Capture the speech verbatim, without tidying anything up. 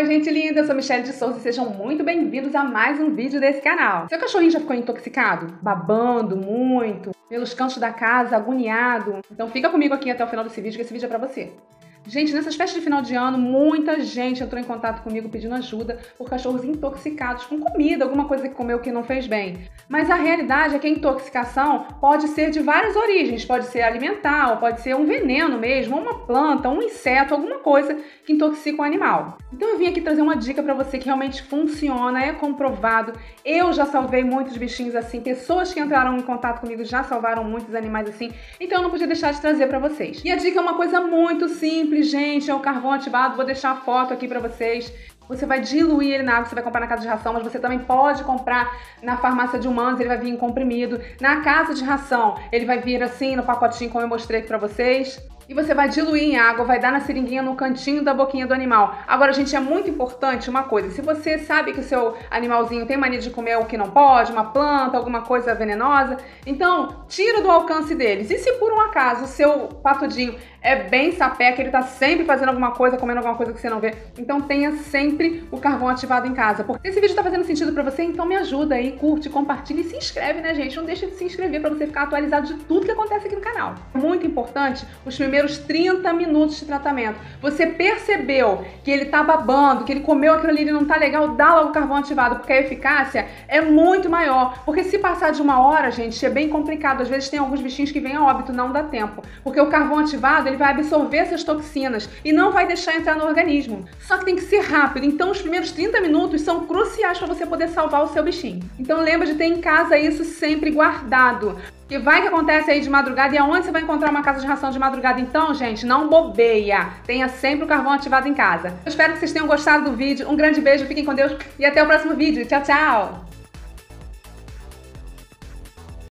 Oi, gente linda, eu sou Michelle de Souza e sejam muito bem-vindos a mais um vídeo desse canal. Seu cachorrinho já ficou intoxicado? Babando muito, pelos cantos da casa, agoniado? Então fica comigo aqui até o final desse vídeo, que esse vídeo é pra você. Gente, nessas festas de final de ano, muita gente entrou em contato comigo pedindo ajuda por cachorros intoxicados com comida, alguma coisa que comeu que não fez bem. Mas a realidade é que a intoxicação pode ser de várias origens, pode ser alimentar, ou pode ser um veneno mesmo, uma planta, um inseto, alguma coisa que intoxica o animal. Então eu vim aqui trazer uma dica pra você que realmente funciona, é comprovado. Eu já salvei muitos bichinhos assim, pessoas que entraram em contato comigo já salvaram muitos animais assim, então eu não podia deixar de trazer pra vocês. E a dica é uma coisa muito simples, gente, é o carvão ativado, vou deixar a foto aqui pra vocês. Você vai diluir ele na água, você vai comprar na casa de ração, mas você também pode comprar na farmácia de humanos, ele vai vir em comprimido. Na casa de ração, ele vai vir assim no pacotinho como eu mostrei aqui pra vocês. E você vai diluir em água, vai dar na seringuinha no cantinho da boquinha do animal. Agora, gente, é muito importante uma coisa. Se você sabe que o seu animalzinho tem mania de comer o que não pode, uma planta, alguma coisa venenosa, então tira do alcance deles. E se por um acaso o seu patudinho é bem sapeca, ele tá sempre fazendo alguma coisa, comendo alguma coisa que você não vê, então tenha sempre o carvão ativado em casa. Porque esse vídeo tá fazendo sentido pra você, então me ajuda aí, curte, compartilha e se inscreve, né, gente? Não deixa de se inscrever pra você ficar atualizado de tudo que acontece aqui no canal. Muito importante os primeiros trinta minutos de tratamento. Você percebeu que ele tá babando, que ele comeu aquilo ali, ele não tá legal, dá logo o carvão ativado, porque a eficácia é muito maior. Porque se passar de uma hora, gente, é bem complicado. Às vezes tem alguns bichinhos que vêm a óbito, não dá tempo. Porque o carvão ativado, ele vai absorver essas toxinas e não vai deixar entrar no organismo. Só que tem que ser rápido, então os primeiros trinta minutos são cruciais para você poder salvar o seu bichinho. Então lembra de ter em casa isso sempre guardado. Que vai que acontece aí de madrugada, e aonde você vai encontrar uma casa de ração de madrugada? Então, gente, não bobeia. Tenha sempre o carvão ativado em casa. Eu espero que vocês tenham gostado do vídeo. Um grande beijo, fiquem com Deus e até o próximo vídeo. Tchau, tchau!